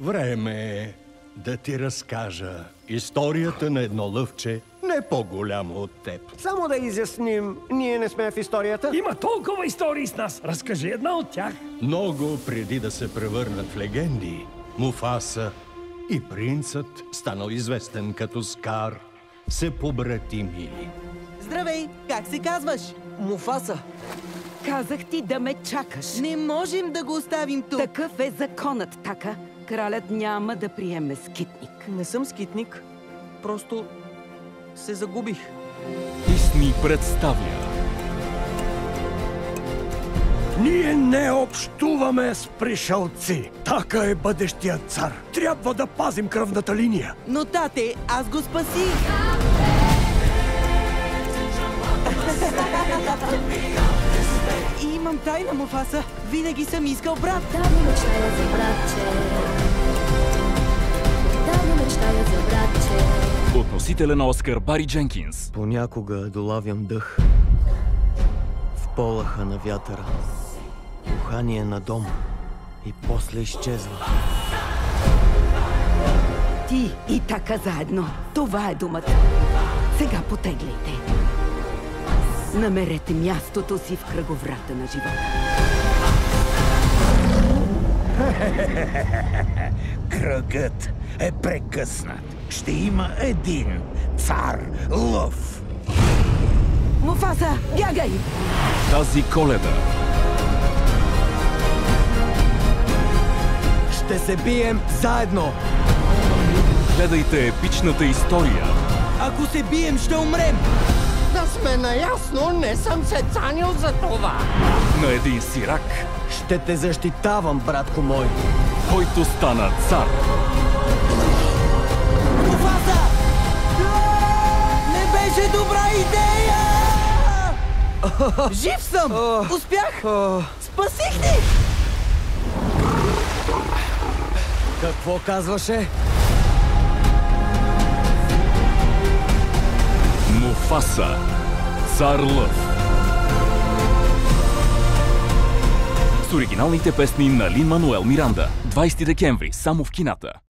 Време е да ти разкажа историята на едно лъвче, не по-голямо от теб. Само да изясним, ние не сме в историята. Има толкова истории с нас. Разкажи една от тях. Много преди да се превърнат в легенди, Муфаса и принцът, станал известен като Скар, се побратимили. Здравей! Как се казваш? Муфаса. Казах ти да ме чакаш. Не можем да го оставим тук. Такъв е законът, Така. Кралят няма да приеме скитник. Не съм скитник. Просто се загубих. Дисни представя Ние не общуваме с пришълци. Така е бъдещият цар. Трябва да пазим кръвната линия. Но, тате, аз го спасих! И имам тайна, Муфаса. Винаги съм искал брат. Давно мечтая за братче. Давно мечтая за братче. от носителя на Оскар Бари Дженкинс. Понякога долавям дъх в полъха на вятъра. Духание на дом и после изчезва. Ти и Така заедно. Това е думата. Сега потегляйте. Намерете мястото си в кръговрата на живота. Кръгът е прекъснат. Ще има един цар лъв. Муфаса, бягай! Тази Коледа Ще се бием заедно! гледайте епичната история Ако се бием, ще умрем! Да сме наясно, не съм се цанил за това. на един сирак, Ще те защитавам, братко мой! който стана цар. Муфаса! Не беше добра идея! Жив съм! Успях! Спасих ни! Какво казваше? Муфаса, цар лъв. С оригиналните песни на Лин-Мануел Миранда. 20 декември, само в кината.